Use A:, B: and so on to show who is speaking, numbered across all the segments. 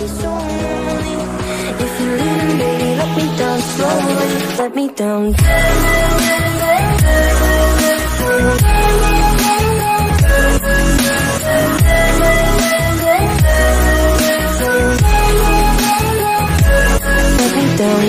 A: be so lonely. If you're leaving, baby, let me down slowly. Let me down. Let me down.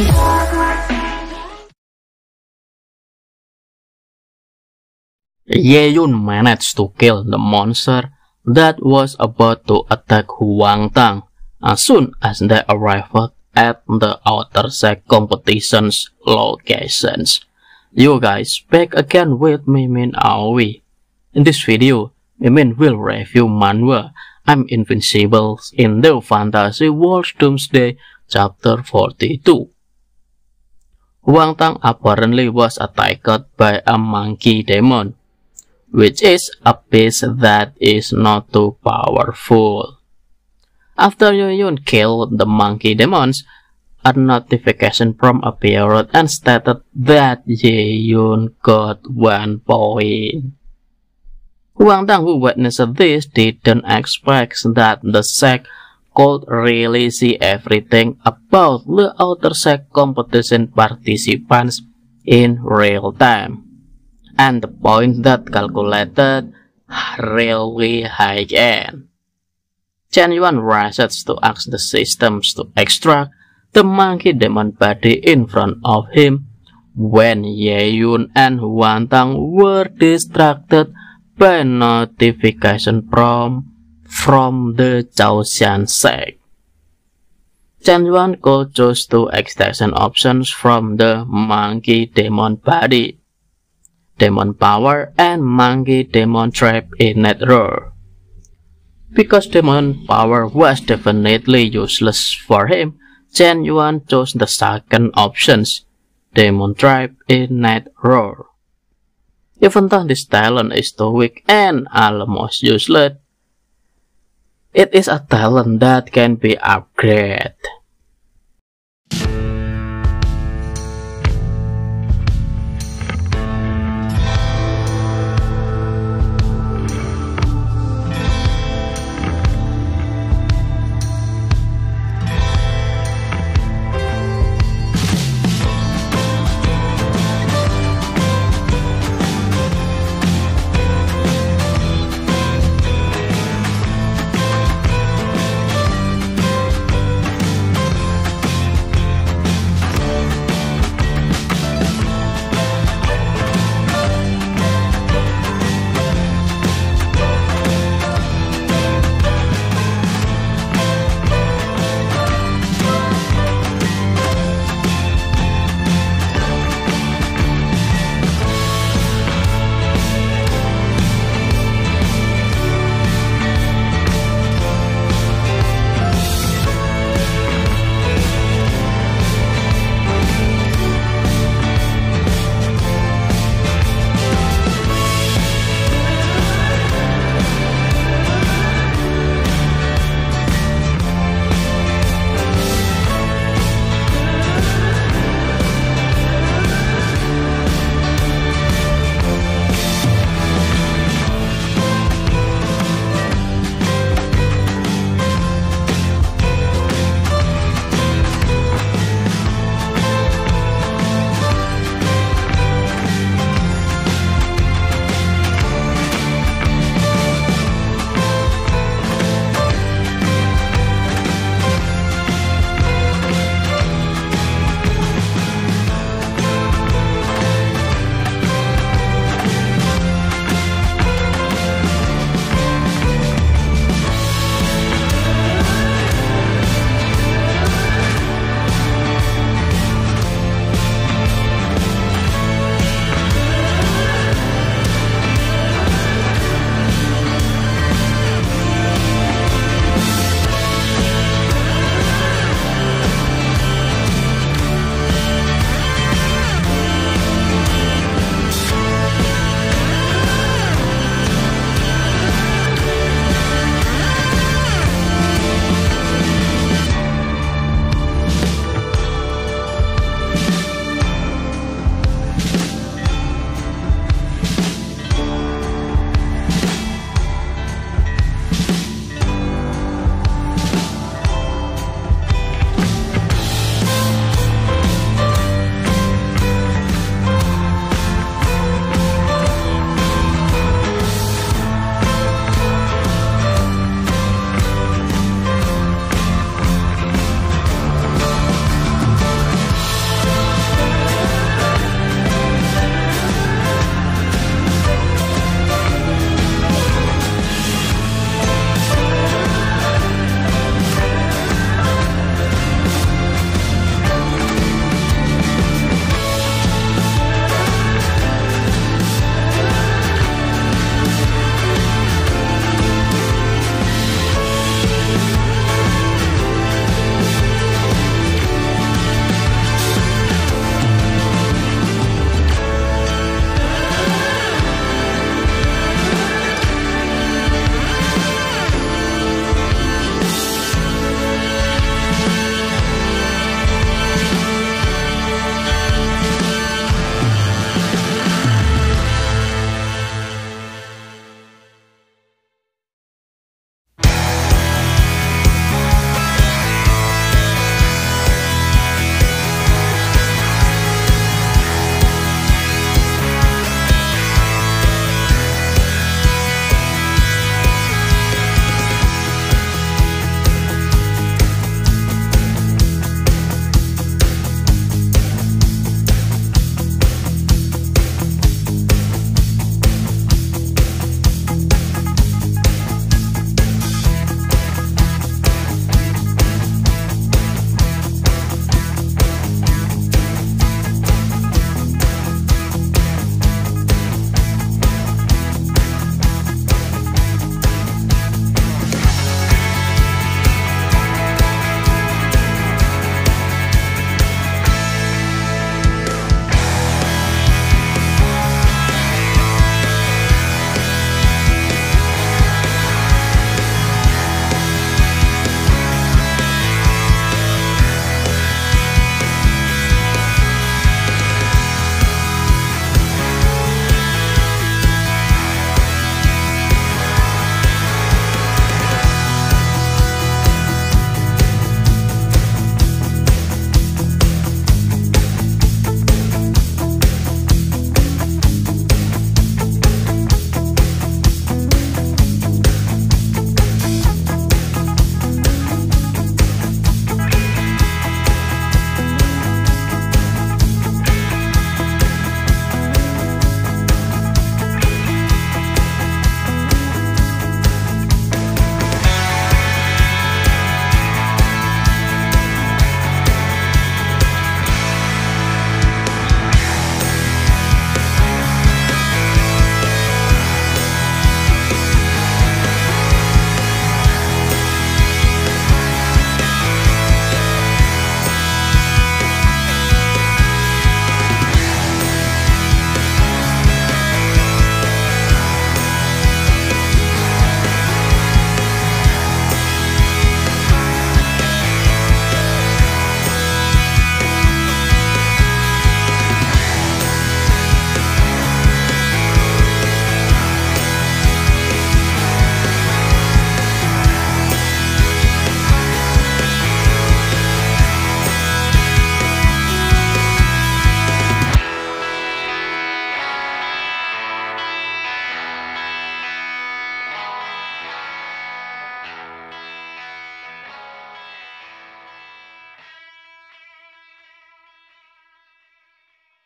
B: Ye-Yun managed to kill the monster that was about to attack Huang Tang as soon as they arrived at the outer sec competition's locations. You guys, back again with Mimin Aoi. In this video, Mimin will review manhwa I'm Invincible in the Fantasy World Doomsday Chapter 42. Huang Tang apparently was attacked by a monkey demon, which is a beast that is not too powerful. After Ye-Yun killed the monkey demons, a notification prompt appeared and stated that Ye-Yun got 1 point. Huang Tang, who witnessed this, didn't expect that the sect could really see everything about the outer sect competition participants in real time, and the point that calculated really high end. Chen Yuan rushed to ask the systems to extract the monkey demon body in front of him when Ye-Yun and Huang Tang were distracted by notification prompt from the Chaosian sect. Chen Yuan could choose 2 extraction options from the monkey demon body: demon power and monkey demon trap in net roar. Because demon power was definitely useless for him, Chen Yuan chose the second options, demon trap in net roar. Even though this talent is too weak and almost useless, it is a talent that can be upgraded.